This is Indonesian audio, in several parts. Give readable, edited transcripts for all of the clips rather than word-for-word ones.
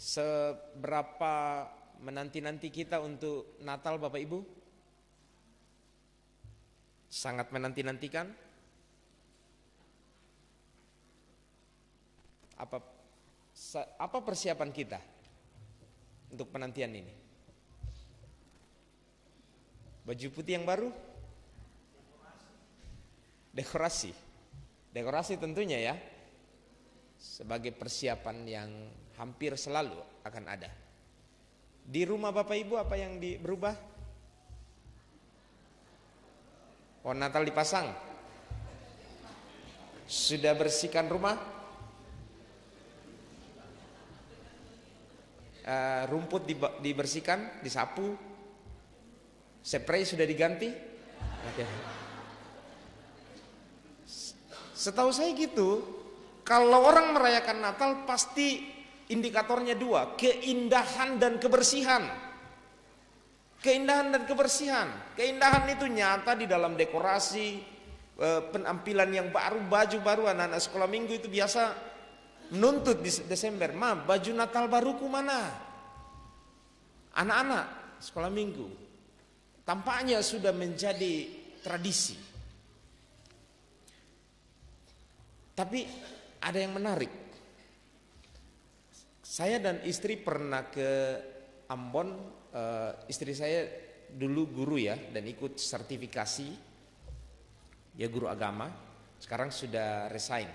Seberapa menanti-nanti kita untuk Natal Bapak Ibu? Sangat menanti-nantikan? Apa persiapan kita untuk penantian ini? Baju putih yang baru? Dekorasi. Dekorasi tentunya ya. Sebagai persiapan yang hampir selalu akan ada. Di rumah Bapak Ibu apa yang berubah? Pohon Natal dipasang. Sudah bersihkan rumah? Rumput dibersihkan, disapu? Spray sudah diganti? Oke. Setahu saya gitu. Kalau orang merayakan Natal pasti indikatornya dua, keindahan dan kebersihan. Keindahan dan kebersihan. Keindahan itu nyata di dalam dekorasi, penampilan yang baru, baju baru. Anak-anak sekolah minggu itu biasa menuntut di Desember, "Ma, baju Natal baruku mana?" Anak-anak sekolah minggu tampaknya sudah menjadi tradisi. Tapi ada yang menarik. Saya dan istri pernah ke Ambon. Istri saya dulu guru ya, dan ikut sertifikasi. Dia guru agama. Sekarang sudah resign.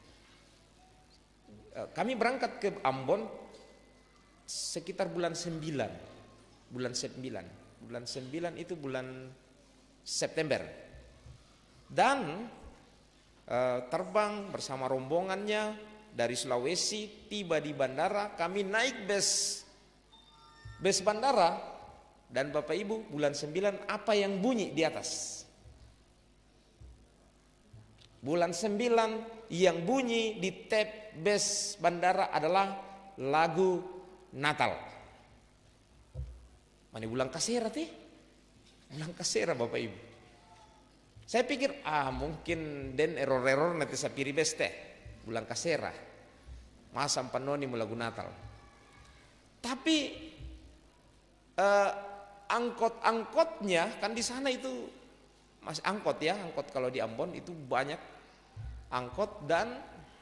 Kami berangkat ke Ambon sekitar bulan 9. Bulan 9 itu bulan September. Dan terbang bersama rombongannya dari Sulawesi, tiba di bandara, kami naik bus bandara, dan Bapak Ibu bulan 9 apa yang bunyi di atas? Bulan 9 yang bunyi di tab bus bandara adalah lagu Natal. Mana bulan kasera teh? Bulan kasera Bapak Ibu. Saya pikir mungkin den error nanti sapiri beste bulan kasera. Masa panoni lagu Natal. Tapi angkot-angkotnya kan di sana itu masih angkot ya, angkot kalau di Ambon itu banyak angkot, dan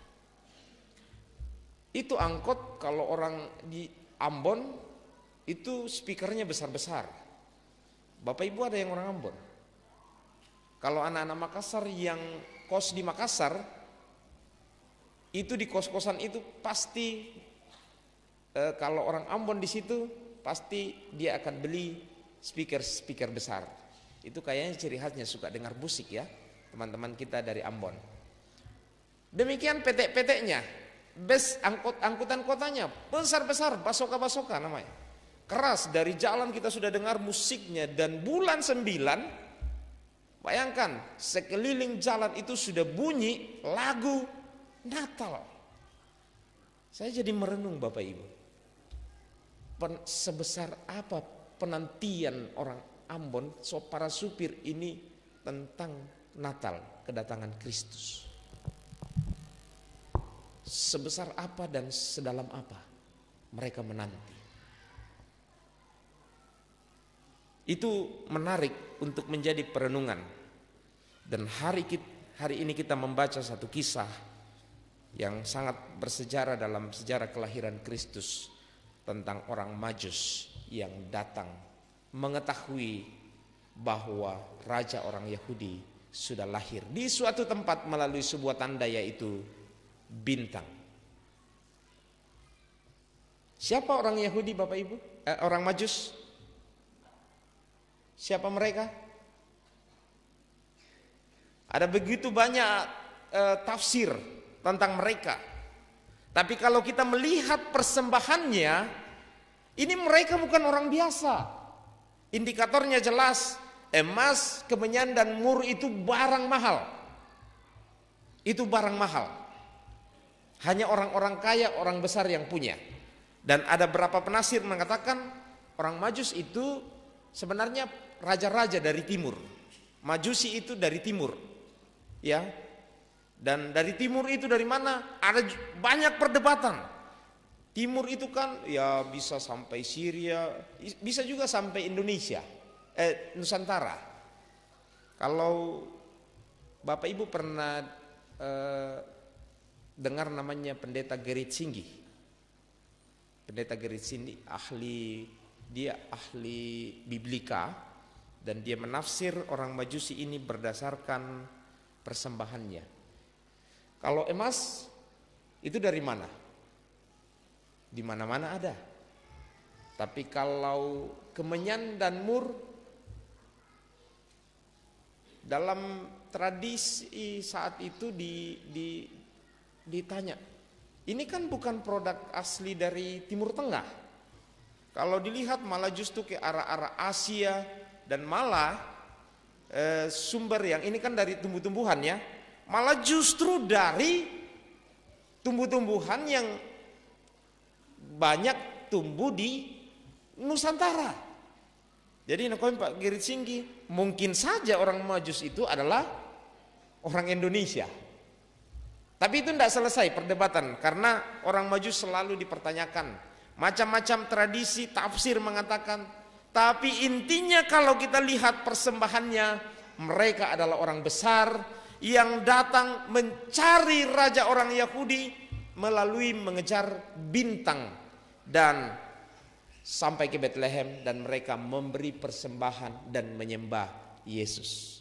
itu angkot kalau orang di Ambon itu speakernya besar-besar. Bapak Ibu ada yang orang Ambon? Kalau anak-anak Makassar yang kos di Makassar, itu di kos-kosan itu pasti kalau orang Ambon di situ pasti dia akan beli speaker besar. Itu kayaknya ciri khasnya suka dengar musik ya, teman-teman kita dari Ambon. Demikian PT-PT-nya, bus angkutan kotanya besar-besar, basoka-basoka namanya. Keras, dari jalan kita sudah dengar musiknya, dan bulan 9 bayangkan, sekeliling jalan itu sudah bunyi lagu Natal. Saya jadi merenung Bapak Ibu. Sebesar apa penantian orang Ambon, para supir ini tentang Natal, kedatangan Kristus. Sebesar apa dan sedalam apa mereka menanti. Itu menarik untuk menjadi perenungan. Dan hari ini kita membaca satu kisah yang sangat bersejarah dalam sejarah kelahiran Kristus, tentang orang Majus yang datang mengetahui bahwa raja orang Yahudi sudah lahir di suatu tempat melalui sebuah tanda, yaitu bintang. Siapa orang Yahudi Bapak Ibu? Orang Majus? Siapa mereka? Ada begitu banyak tafsir tentang mereka. Tapi kalau kita melihat persembahannya, ini mereka bukan orang biasa. Indikatornya jelas, emas, kemenyan dan mur itu barang mahal. Itu barang mahal. Hanya orang-orang kaya, orang besar yang punya. Dan ada beberapa penafsir mengatakan orang Majus itu sebenarnya raja-raja dari timur. Majusi itu dari timur. Ya. Dan dari timur itu dari mana? Ada banyak perdebatan. Timur itu kan ya bisa sampai Syria, bisa juga sampai Indonesia, Nusantara. Kalau Bapak Ibu pernah dengar namanya Pendeta Gerit Singgi. Pendeta Gerit Singgi dia ahli biblika dan dia menafsir orang Majusi ini berdasarkan persembahannya. Kalau emas itu dari mana? Di mana-mana ada. Tapi kalau kemenyan dan mur, dalam tradisi saat itu ditanya, ini kan bukan produk asli dari Timur Tengah. Kalau dilihat malah justru ke arah-arah Asia dan malah sumber yang ini kan dari tumbuh-tumbuhan ya, malah justru dari tumbuh-tumbuhan yang banyak tumbuh di Nusantara. Jadi Pak Gerit Singgi, mungkin saja orang Majus itu adalah orang Indonesia. Tapi itu tidak selesai perdebatan, karena orang Majus selalu dipertanyakan. Macam-macam tradisi tafsir mengatakan, tapi intinya kalau kita lihat persembahannya, mereka adalah orang besar yang datang mencari raja orang Yahudi melalui mengejar bintang dan sampai ke Bethlehem, dan mereka memberi persembahan dan menyembah Yesus.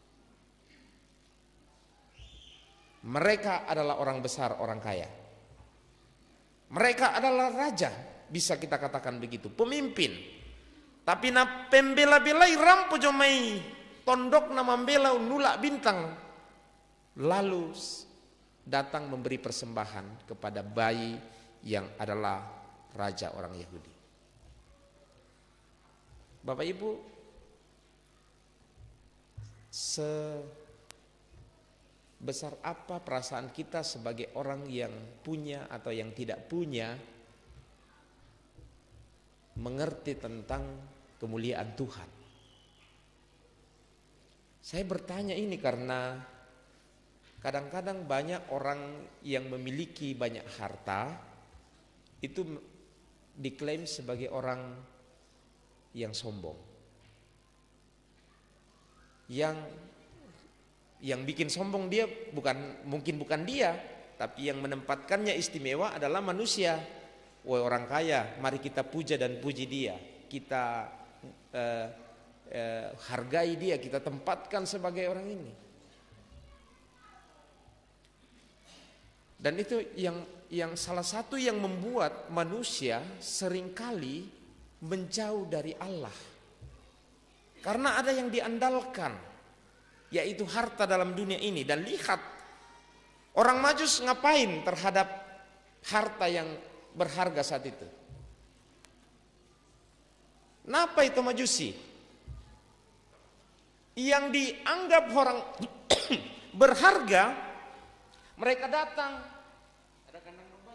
Mereka adalah orang besar, orang kaya. Mereka adalah raja, bisa kita katakan begitu, pemimpin. Tapi na pembela-belai rampo jomai tondok nama bela nulak bintang, lalu datang memberi persembahan kepada bayi yang adalah raja orang Yahudi. Bapak Ibu, sebesar apa perasaan kita sebagai orang yang punya atau yang tidak punya mengerti tentang kemuliaan Tuhan? Saya bertanya ini karena kadang-kadang banyak orang yang memiliki banyak harta itu diklaim sebagai orang yang sombong. Yang bikin sombong dia bukan dia, tapi yang menempatkannya istimewa adalah manusia. Woi orang kaya, mari kita puja dan puji dia. Kita hargai dia, kita tempatkan sebagai orang ini. Dan itu yang salah satu yang membuat manusia seringkali menjauh dari Allah. Karena ada yang diandalkan, yaitu harta dalam dunia ini. Dan lihat orang Majus ngapain terhadap harta yang berharga saat itu. Kenapa itu Majusi? Yang dianggap orang berharga, mereka datang. Ada kandang domba?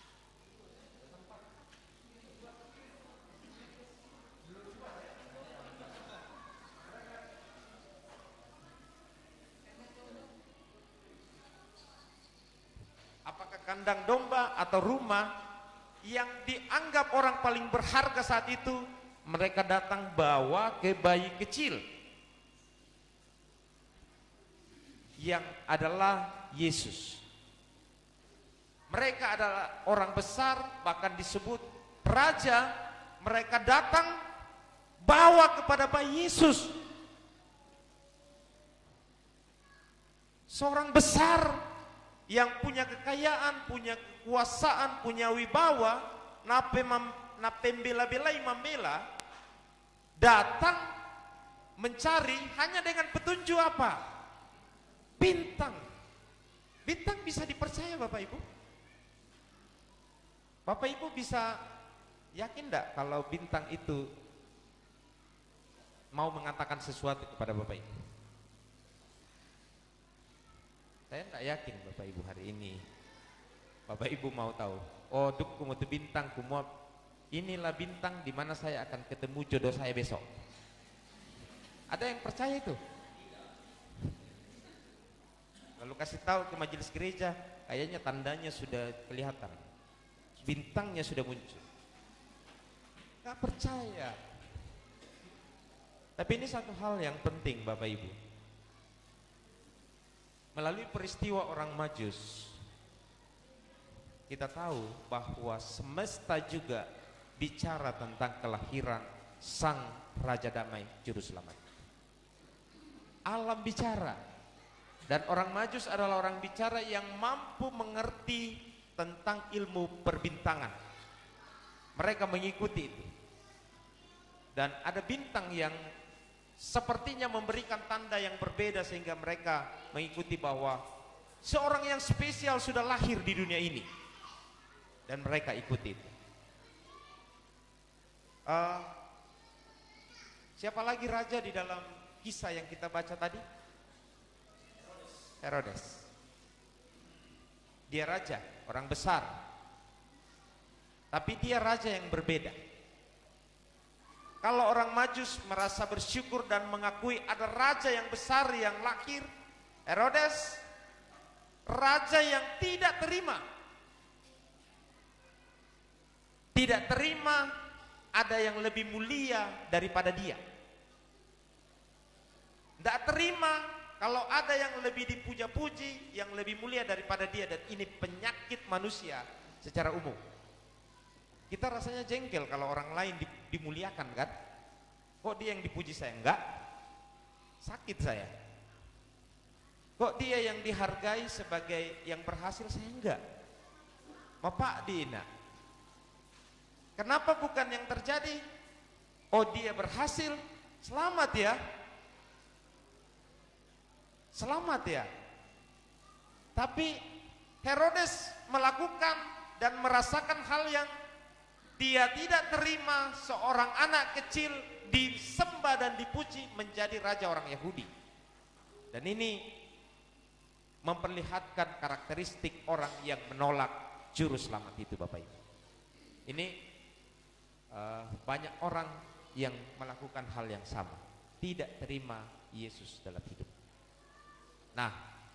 Apakah kandang domba atau rumah yang dianggap orang paling berharga saat itu, mereka datang bawa ke bayi kecil yang adalah Yesus. Mereka adalah orang besar, bahkan disebut raja. Mereka datang bawa kepada bayi Yesus, seorang besar yang punya kekayaan, punya kekuasaan, punya wibawa. Napembela-belai membela, datang mencari hanya dengan petunjuk apa? Bintang. Bintang bisa dipercaya Bapak Ibu? Bapak Ibu bisa yakin enggak kalau bintang itu mau mengatakan sesuatu kepada Bapak Ibu? Saya enggak yakin Bapak Ibu hari ini. Bapak Ibu mau tahu, oh duk kumu tu bintang, kumu inilah bintang di mana saya akan ketemu jodoh saya besok. Ada yang percaya itu? Lalu kasih tahu ke majelis gereja, kayaknya tandanya sudah kelihatan. bintangnya sudah muncul. Nggak percaya. Tapi ini satu hal yang penting Bapak Ibu. Melalui peristiwa orang Majus, kita tahu bahwa semesta juga bicara tentang kelahiran Sang Raja Damai Juru Selamat. Alam bicara. Dan orang Majus adalah orang bicara yang mampu mengerti tentang ilmu perbintangan. Mereka mengikuti itu. Dan ada bintang yang sepertinya memberikan tanda yang berbeda sehingga mereka mengikuti bahwa seorang yang spesial sudah lahir di dunia ini. Dan mereka ikuti itu. Siapa lagi raja di dalam kisah yang kita baca tadi? Herodes. Dia raja, orang besar. Tapi dia raja yang berbeda. Kalau orang Majus merasa bersyukur dan mengakui ada raja yang besar yang lahir, Herodes raja yang tidak terima. Tidak terima ada yang lebih mulia daripada dia. Tidak terima kalau ada yang lebih dipuja-puji, yang lebih mulia daripada dia. Dan ini penyakit manusia secara umum. Kita rasanya jengkel kalau orang lain dimuliakan kan. Kok dia yang dipuji saya enggak? Sakit saya. Kok dia yang dihargai sebagai yang berhasil saya enggak? Bapak Dina. Kenapa bukan yang terjadi? Oh dia berhasil, selamat ya. Selamat ya. Tapi Herodes melakukan dan merasakan hal yang dia tidak terima, seorang anak kecil disembah dan dipuji menjadi raja orang Yahudi. Dan ini memperlihatkan karakteristik orang yang menolak juru selamat itu Bapak Ibu. Ini banyak orang yang melakukan hal yang sama, tidak terima Yesus dalam hidup. Nah,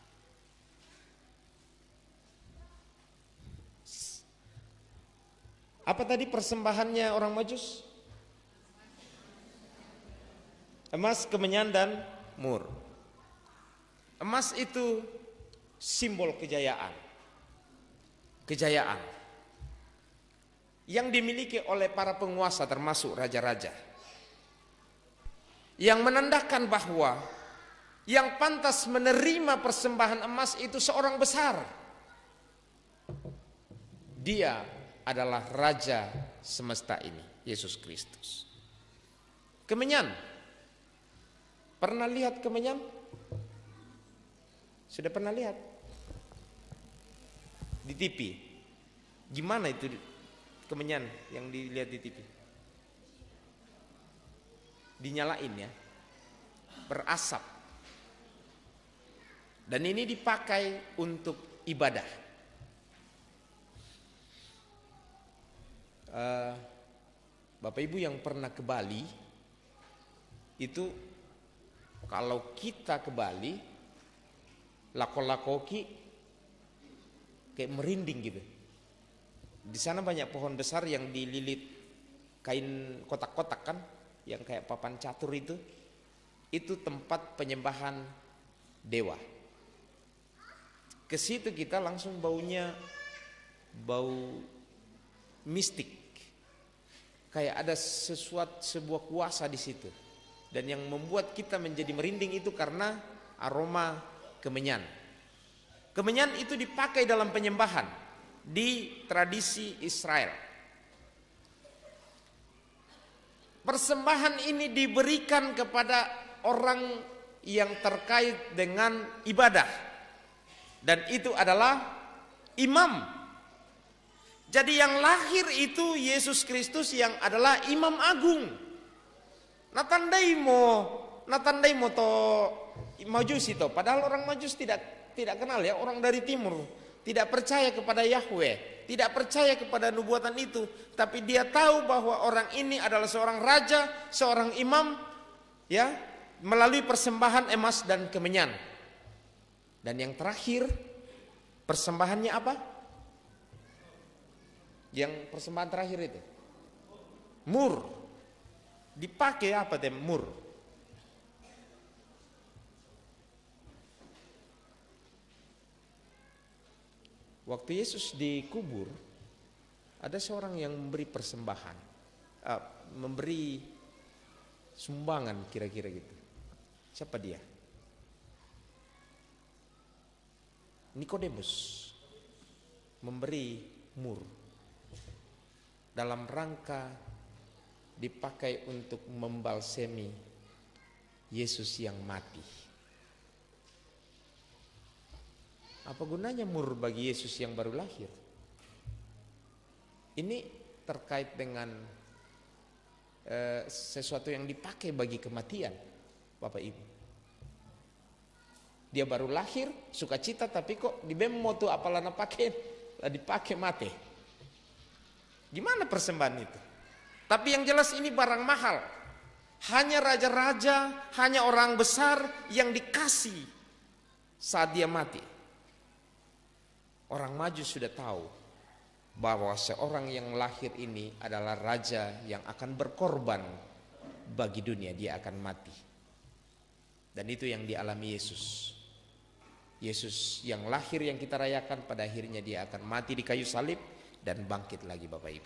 apa tadi persembahannya orang Majus? Emas, kemenyan, dan mur. Emas itu simbol kejayaan. Kejayaan yang dimiliki oleh para penguasa termasuk raja-raja. Yang menandakan bahwa yang pantas menerima persembahan emas itu seorang besar. Dia adalah raja semesta ini, Yesus Kristus. Kemenyan. Pernah lihat kemenyan? Sudah pernah lihat? Di TV. Gimana itu kemenyan yang dilihat di TV? Dinyalain ya. Berasap. Dan ini dipakai untuk ibadah. Bapak Ibu yang pernah ke Bali, itu kalau kita ke Bali, lako-lakoki kayak merinding gitu. Di sana banyak pohon besar yang dililit kain kotak-kotak kan, yang kayak papan catur itu tempat penyembahan dewa. Ke situ kita langsung baunya bau mistik, kayak ada sebuah kuasa di situ. Dan yang membuat kita menjadi merinding itu karena aroma kemenyan. Kemenyan itu dipakai dalam penyembahan di tradisi Israel. Persembahan ini diberikan kepada orang yang terkait dengan ibadah. Dan itu adalah imam. Jadi yang lahir itu Yesus Kristus yang adalah imam agung. Natandaimo to Majus itu. Padahal orang Majus tidak kenal ya, orang dari timur, tidak percaya kepada Yahweh, tidak percaya kepada nubuatan itu, tapi dia tahu bahwa orang ini adalah seorang raja, seorang imam ya, melalui persembahan emas dan kemenyan. Dan yang terakhir persembahannya apa? Yang persembahan terakhir itu. Mur. Dipakai apa teh mur? Waktu Yesus dikubur, ada seorang yang memberi persembahan, memberi sumbangan kira-kira gitu. Siapa dia? Nikodemus memberi mur dalam rangka dipakai untuk membalsemi Yesus yang mati. Apa gunanya mur bagi Yesus yang baru lahir? Ini terkait dengan sesuatu yang dipakai bagi kematian, Bapak Ibu. Dia baru lahir, sukacita, tapi kok di bemo tuh apalana pakai, lah dipakai mati. Gimana persembahan itu? Tapi yang jelas ini barang mahal. Hanya raja-raja, hanya orang besar yang dikasih saat dia mati. Orang maju sudah tahu bahwa seorang yang lahir ini adalah raja yang akan berkorban bagi dunia, dia akan mati. Dan itu yang dialami Yesus. Yesus yang lahir yang kita rayakan, pada akhirnya dia akan mati di kayu salib dan bangkit lagi, Bapak Ibu.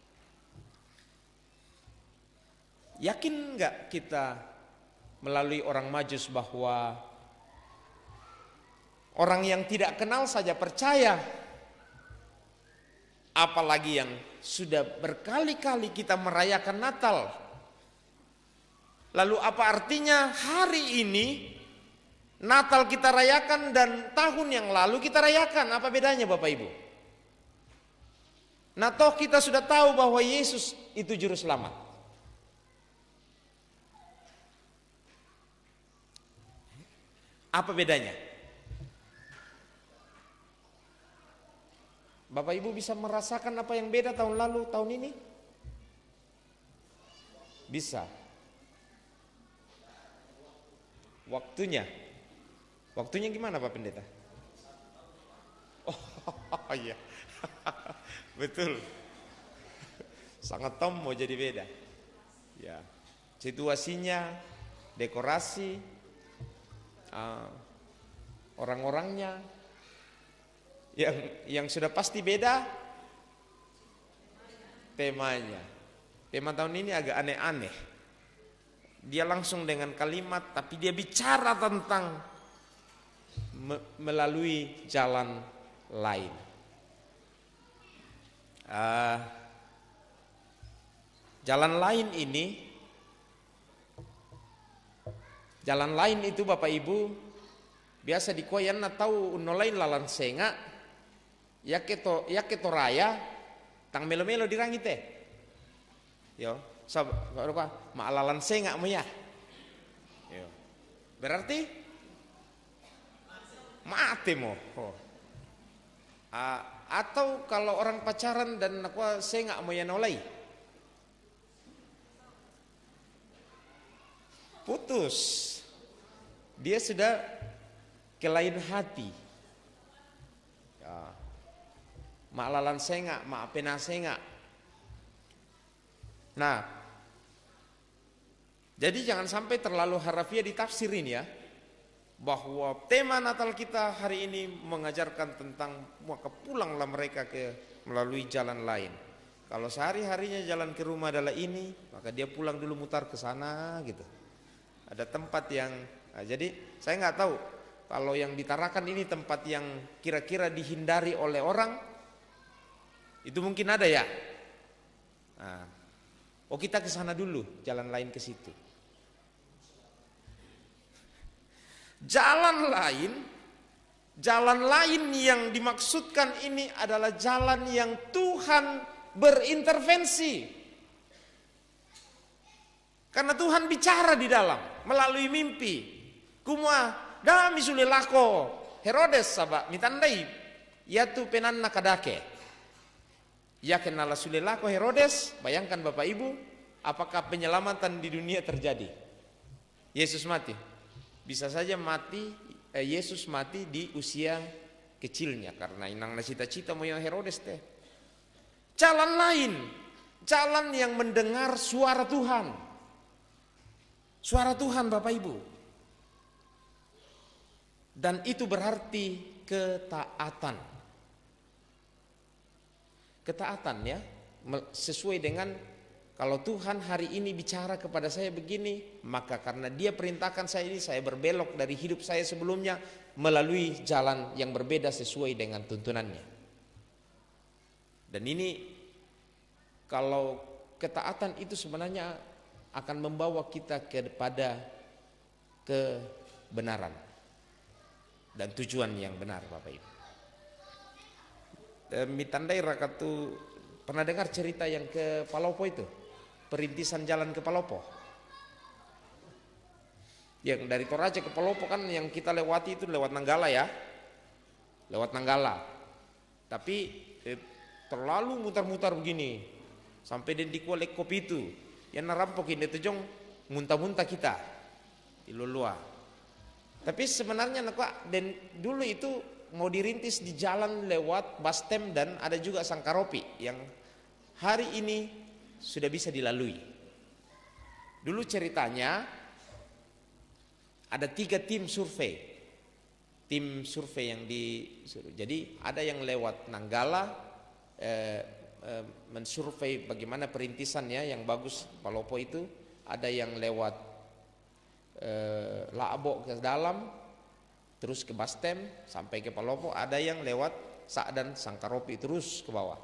Yakin enggak kita melalui orang Majus bahwa orang yang tidak kenal saja percaya, apalagi yang sudah berkali-kali kita merayakan Natal. Lalu apa artinya hari ini Natal kita rayakan dan tahun yang lalu kita rayakan? Apa bedanya Bapak Ibu? Nah toh kita sudah tahu bahwa Yesus itu juru selamat. Apa bedanya? Bapak Ibu bisa merasakan apa yang beda tahun lalu, tahun ini? Bisa. Waktunya. Waktunya gimana Pak Pendeta? Oh iya. Betul. Sangat mau jadi beda. Ya. Situasinya, dekorasi, orang-orangnya, yang sudah pasti beda temanya. Tema tahun ini agak aneh-aneh. Dia langsung dengan kalimat, tapi dia bicara tentang melalui jalan lain. Jalan lain ini, jalan lain itu Bapak Ibu biasa di koyan tahu unolain lalan senga, ya keto raya, tang melo-melo dirangi teh. Yo, apa? Maalalan senga mo ya. Yo. Berarti mati mo. Oh. Atau kalau orang pacaran dan aku senga mo ya nolai. Putus. Dia sudah ke lain hati. Ya. Maalalan senga, maapena senga. Nah, jadi jangan sampai terlalu harafiah ditafsirin ya, bahwa tema Natal kita hari ini mengajarkan tentang maka pulanglah mereka melalui jalan lain. Kalau sehari-harinya jalan ke rumah adalah ini, maka dia pulang dulu mutar ke sana gitu. Ada tempat yang, jadi saya nggak tahu kalau yang ditarakan ini tempat yang kira-kira dihindari oleh orang, itu mungkin ada ya. Nah, oh kita ke sana dulu, jalan lain ke situ. Jalan lain yang dimaksudkan ini adalah jalan yang Tuhan berintervensi. Karena Tuhan bicara di dalam melalui mimpi. Kumua dami sulilako Herodes sabak mitandai yaitu penanna kadake. Ya kenala sulilako Herodes, bayangkan Bapak Ibu, apakah penyelamatan di dunia terjadi? Yesus mati. Bisa saja Yesus mati di usia kecilnya karena inang cita-cita moyang Herodes teh. Jalan lain, jalan yang mendengar suara Tuhan. Suara Tuhan Bapak Ibu. Dan itu berarti ketaatan. Ketaatan ya, sesuai dengan kalau Tuhan hari ini bicara kepada saya begini, maka karena Dia perintahkan saya ini, saya berbelok dari hidup saya sebelumnya melalui jalan yang berbeda sesuai dengan tuntunannya. Dan ini kalau ketaatan itu sebenarnya akan membawa kita kepada kebenaran dan tujuan yang benar Bapak Ibu. Mitandai rakatu pernah dengar cerita yang ke Palopo itu? Perintisan jalan ke Palopo. Yang dari Toraja ke Palopo kan yang kita lewati itu lewat Nanggala ya. Lewat Nanggala. Tapi terlalu mutar-mutar begini. Sampai di kualek kopi itu. Yang narampokin itu jong muntah-muntah kita. Ilulua. Tapi sebenarnya dan dulu itu mau dirintis di jalan lewat Bastem dan ada juga Sangkaropi yang hari ini sudah bisa dilalui. Dulu ceritanya ada 3 tim survei. Tim survei yang jadi ada yang lewat Nanggala mensurvei bagaimana perintisannya yang bagus Palopo itu, ada yang lewat Laabo ke dalam terus ke Bastem sampai ke Palopo, ada yang lewat Sa'dan Sangkaropi terus ke bawah.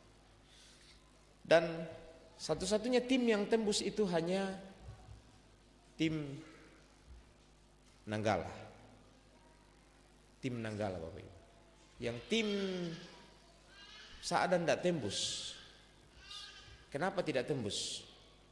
Dan satu-satunya tim yang tembus itu hanya tim Nanggala. Tim Nanggala Bapak Ibu. Yang tim Sa'dan tidak tembus. Kenapa tidak tembus?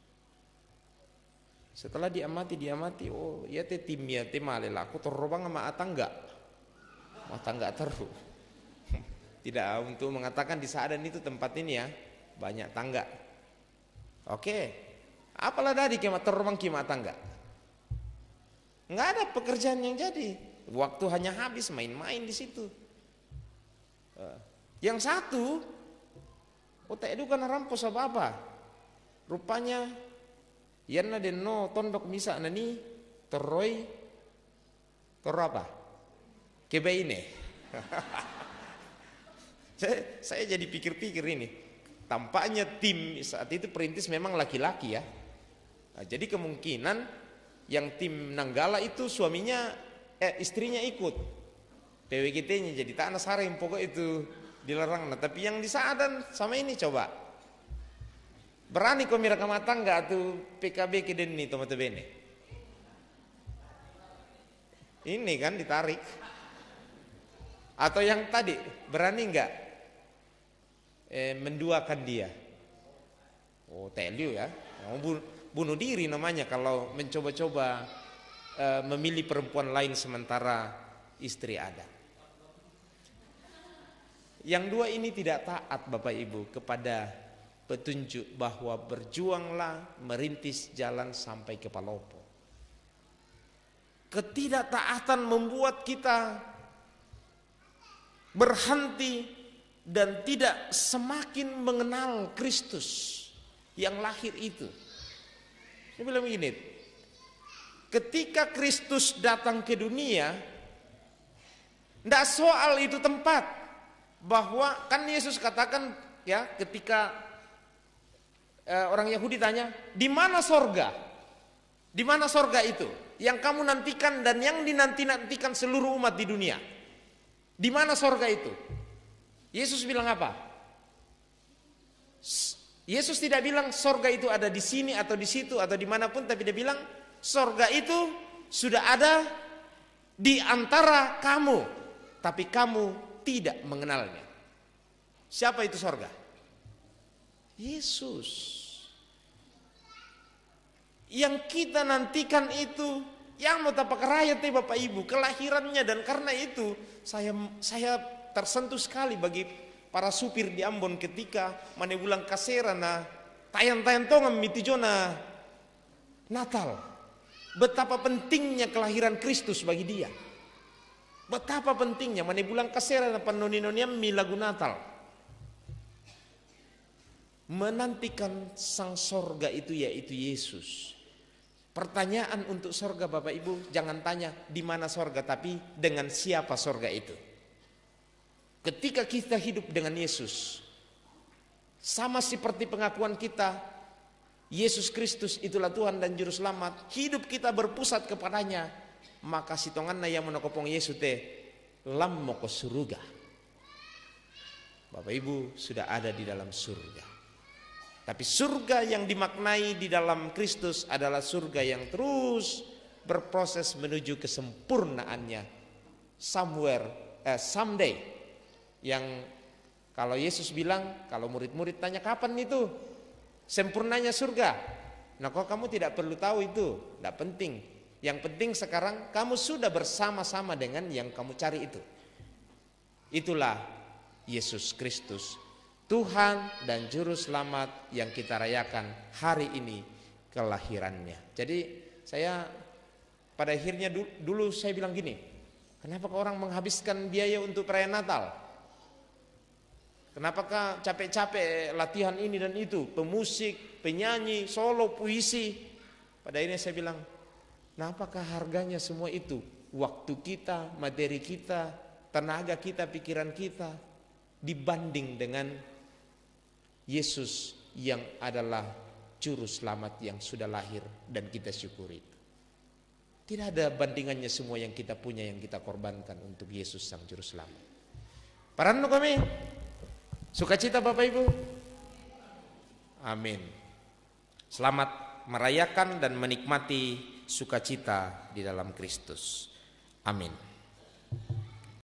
Setelah diamati, oh ya tim ya malela aku terobang sama atangga. Atangga terus. Tidak untuk mengatakan di Sa'dan itu tempat ini ya banyak tangga. Oke, apalah dari kiamat terbang kiamat tangga. Nggak ada pekerjaan yang jadi. Waktu hanya habis main-main di situ. Yang satu, tak itu kan rampos apa-apa. Rupanya, yana denno tondok misa nani teroi apa? Kebe ini. Saya jadi pikir-pikir ini. Tampaknya tim saat itu perintis memang laki-laki ya. Nah, jadi kemungkinan yang tim Nanggala itu suaminya, istrinya ikut. PWGT-nya jadi tanah sareng pokok itu dilarang. Nah, tapi yang di Sa'dan sama ini coba. Berani kau mira kamatang enggak tuh PKB ke denni tomato bene. Ini kan ditarik. Atau yang tadi berani enggak menduakan dia. Oh, teliu ya. Bunuh diri namanya kalau mencoba-coba memilih perempuan lain sementara istri ada. Yang dua ini tidak taat Bapak Ibu kepada petunjuk bahwa berjuanglah merintis jalan sampai ke Palopo. Ketidaktaatan membuat kita berhenti dan tidak semakin mengenal Kristus yang lahir itu. Saya bilang begini, ketika Kristus datang ke dunia, tidak soal itu tempat, bahwa kan Yesus katakan ya ketika orang Yahudi tanya, di mana sorga? Di mana sorga itu? Yang kamu nantikan dan yang dinanti-nantikan seluruh umat di dunia. Di mana sorga itu? Yesus bilang apa? Yesus tidak bilang sorga itu ada di sini atau di situ atau dimanapun, tapi dia bilang sorga itu sudah ada di antara kamu, tapi kamu tidak mengenalnya. Siapa itu sorga? Yesus. Yang kita nantikan itu yang mau tapak rakyat Bapak Ibu, kelahirannya, dan karena itu saya tersentuh sekali bagi para supir di Ambon ketika mana bulan kaserana tayang-tayang tongan mitijona Natal. Betapa pentingnya kelahiran Kristus bagi dia. Betapa pentingnya mana bulan kaserana panoni-noniam mi lagu Natal. menantikan sang sorga itu, yaitu Yesus. Pertanyaan untuk sorga Bapak Ibu, jangan tanya di mana sorga, tapi dengan siapa sorga itu. Ketika kita hidup dengan Yesus, sama seperti pengakuan kita, Yesus Kristus itulah Tuhan dan Juru Selamat, hidup kita berpusat kepadanya, maka sitonganna yang menokopong Yesus teh lam moko surga. Bapak Ibu sudah ada di dalam surga. Tapi surga yang dimaknai di dalam Kristus adalah surga yang terus berproses menuju kesempurnaannya. Someday. Yang kalau Yesus bilang, kalau murid-murid tanya kapan itu sempurnanya surga. Nah kok kamu tidak perlu tahu itu, tidak penting. Yang penting sekarang kamu sudah bersama-sama dengan yang kamu cari itu. Itulah Yesus Kristus, Tuhan dan Juru Selamat yang kita rayakan hari ini kelahirannya. Jadi saya pada akhirnya dulu saya bilang gini, kenapa orang menghabiskan biaya untuk perayaan Natal? Kenapakah capek-capek latihan ini dan itu, pemusik, penyanyi, solo, puisi? Pada akhirnya saya bilang, nah apakah harganya semua itu? Waktu kita, materi kita, tenaga kita, pikiran kita, dibanding dengan Yesus yang adalah Juru Selamat yang sudah lahir dan kita syukuri. Tidak ada bandingannya semua yang kita punya, yang kita korbankan untuk Yesus sang Juru Selamat. Parano kami, sukacita Bapak Ibu. Amin. Selamat merayakan dan menikmati sukacita di dalam Kristus. Amin.